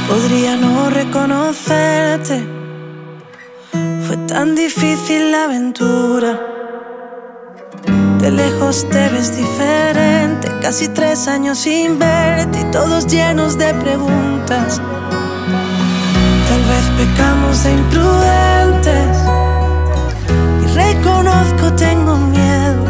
Podría no reconocerte, fue tan difícil la aventura. De lejos te ves diferente, casi 3 años sin verte y todos llenos de preguntas. Tal vez pecamos de imprudentes y reconozco tengo miedo,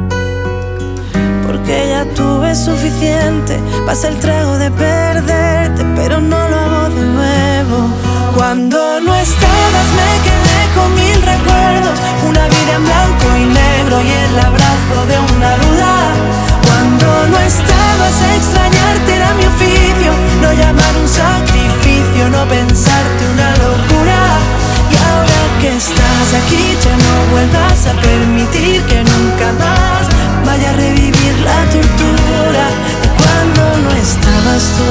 porque ya tuve suficiente. Pasa el trago de perderte, pero no lo hago de nuevo. Cuando no estabas me quedé con 1000 recuerdos, una vida en blanco y negro y el abrazo de una duda. Cuando no estabas extrañarte era mi oficio, no llamar un sacrificio, no pensarte una locura. Y ahora que estás aquí ya no vuelvas a permitir que nunca más vaya a revivir la tortura de cuando no estabas tú.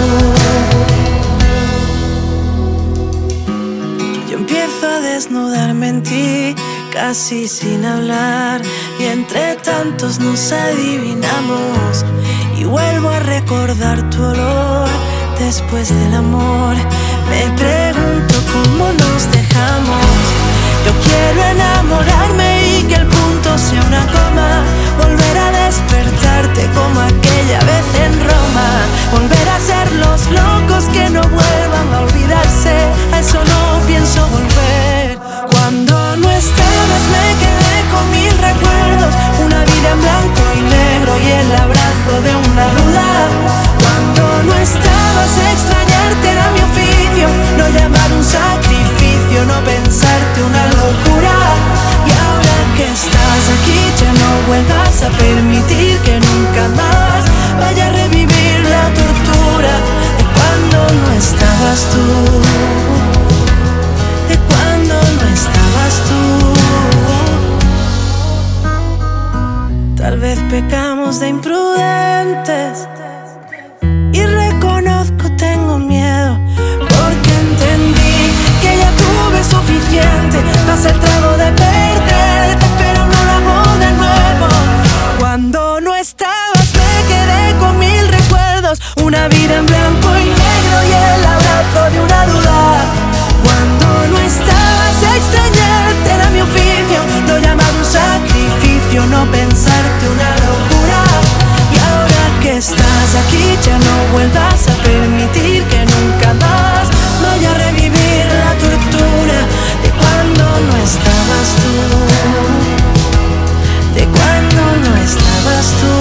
Yo empiezo a desnudarme en ti, casi sin hablar, y entre tantos nos adivinamos. Y vuelvo a recordar tu olor después del amor. Me pregunto cómo nos dejamos. Yo quiero enamorarme y que el punto sea una coma, volver a despertarte como aquella vez en Roma, volver a ser los locos que no vuelvan a olvidarse. A eso no pienso volver. Cuando no estabas me quedé con 1000 recuerdos, una vida en blanco y negro y el abrazo de una duda. Cuando no estabas extrañarte era mi oficio, no llamar un sacrificio, no pensarte una locura. Y ahora que estás aquí ya no vuelvas a permitir que nunca más vaya a revivir la tortura de cuando no estabas tú, de cuando no estabas tú. Tal vez pecamos de imprudentes y reconozco tengo miedo, porque entendí que ya tuve suficiente. Pasa el trago de perderte, pero no lo hago de nuevo. Cuando no estabas me quedé con 1000 recuerdos, una vida en blanco y negro y el abrazo de una duda. Cuando no estabas extrañarte era mi oficio, no llamar un sacrificio, no pensarte una locura. Y ahora que estás aquí ya no vuelvas a permitir que nunca más vaya a revivir la tortura de cuando no estabas tú, de cuando no estabas tú.